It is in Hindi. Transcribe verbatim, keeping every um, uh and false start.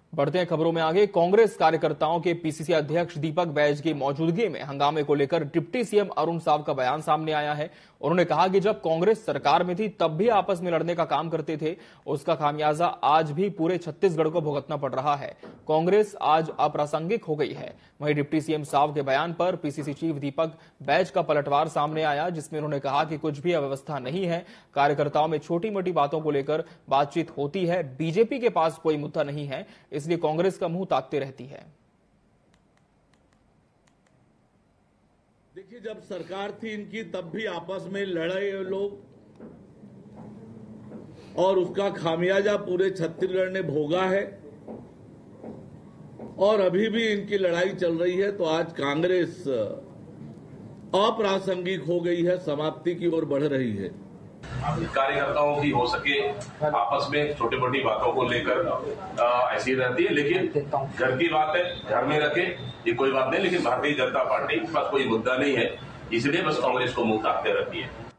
बढ़ते हैं खबरों में आगे। कांग्रेस कार्यकर्ताओं के पीसीसी अध्यक्ष दीपक बैज की मौजूदगी में हंगामे को लेकर डिप्टी सीएम अरुण साव का बयान सामने आया है। उन्होंने कहा कि जब कांग्रेस सरकार में थी तब भी आपस में लड़ने का काम करते थे, उसका खामियाजा आज भी पूरे छत्तीसगढ़ को भुगतना पड़ रहा है। कांग्रेस आज अप्रासंगिक हो गई है। वहीं डिप्टी सीएम साव के बयान पर पीसीसी चीफ दीपक बैज का पलटवार सामने आया, जिसमें उन्होंने कहा कि कुछ भी अव्यवस्था नहीं है, कार्यकर्ताओं में छोटी मोटी बातों को लेकर बातचीत होती है, बीजेपी के पास कोई मुद्दा नहीं है, इसलिए कांग्रेस का मुंह ताकते रहती है। देखिए, जब सरकार थी इनकी तब भी आपस में लड़े लोग और उसका खामियाजा पूरे छत्तीसगढ़ ने भोगा है और अभी भी इनकी लड़ाई चल रही है। तो आज कांग्रेस अप्रासंगिक हो गई है, समाप्ति की ओर बढ़ रही है। कार्यकर्ताओं की हो सके आपस में छोटी मोटी बातों को लेकर ऐसी रहती है, लेकिन घर की बात है घर में रखे, ये कोई बात नहीं। लेकिन भारतीय जनता पार्टी के पास कोई मुद्दा नहीं है, इसलिए बस कांग्रेस को मुंह ताकते रहती है।